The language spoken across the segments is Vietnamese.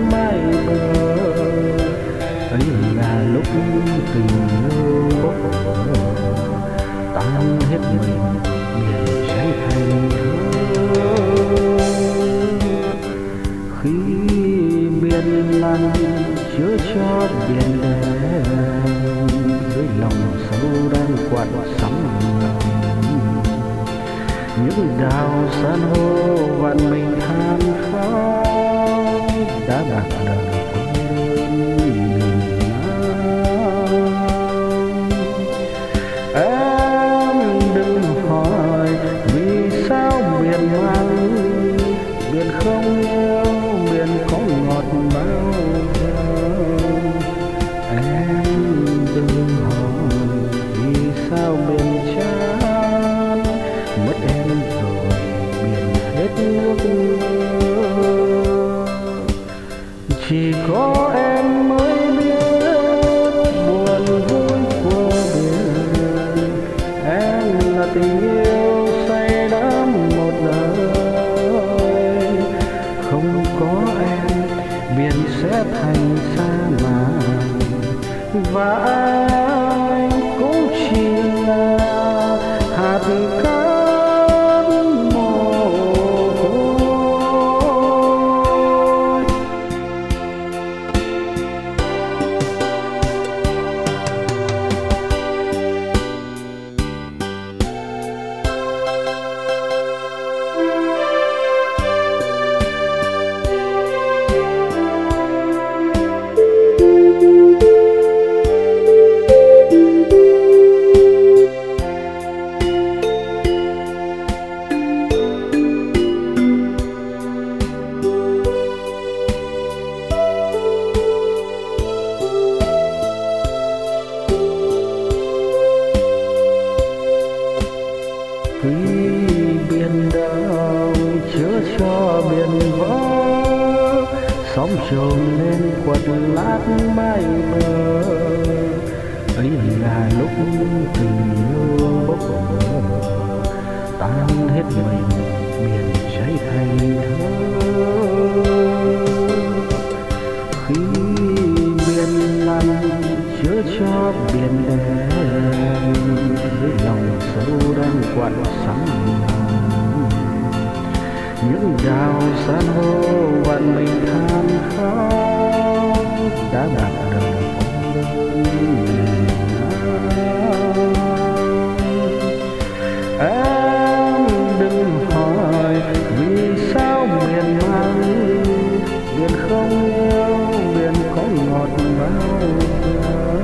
mãi bờ. Ấy là lúc tình yêu bốc vỡ, tan hết mình biển cháy thành thơ. Khi biển lặng chứa cho biển đen, dưới lòng sâu đang quặn sóng ngầm. Những đào san hô vạn mình than khóc đã bạc đời quên miền Nam. Em đừng hỏi vì sao biển mặn, biển không yêu, biển có ngọt bao giờ. Em đừng hỏi vì sao biển chán, mất em rồi biển hết nước mưa. Chỉ có em mới biết buồn vui của biển. Em là tình yêu say đắm một đời. Không có em biển sẽ thành sa mạc, và anh cũng chỉ là hạt cát mồ côi. Khi biển đau chứa cho biển vỡ, sóng trồi lên quật lát mái bờ. Ấy là lúc tình yêu bốc vỡ, tan hết mình biển cháy thành thơ. Khi biển lặng chứa cho biển đen, dưới lòng sâu đang quặn sóng ngầm. Những đào san hô vạn mình than khóc đã bạc đời quên miền Nam. Em đừng hỏi vì sao biển mặn, biển không yêu, biển có ngọt bao giờ.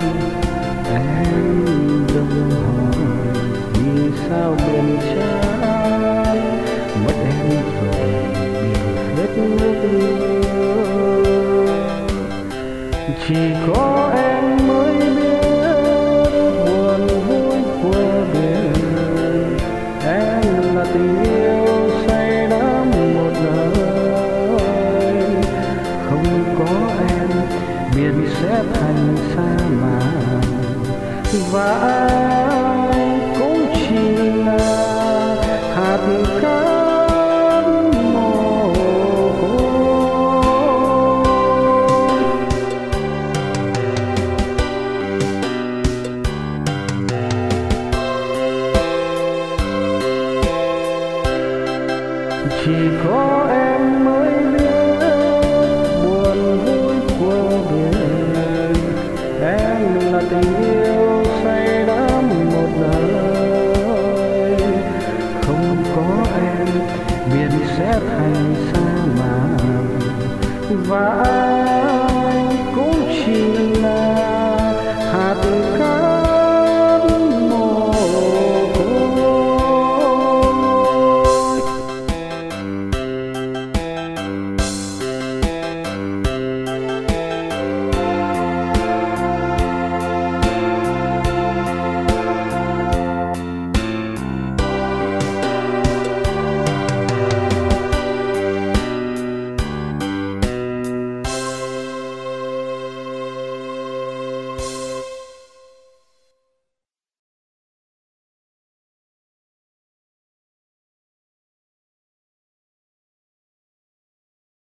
Em đừng hỏi vì sao biển chán, mất em rồi biển hết nước mưa. Chỉ có em mới biết buồn vui của biển. Em là tình yêu say đắm một đời. Không có em biển sẽ thành sa mạc, và anh cũng chỉ là hạt cát mồ côi. Chỉ có em mới biết buồn vui của biển. Em là tình yêu say đắm một đời. Không có em biển sẽ thành sa mạc, và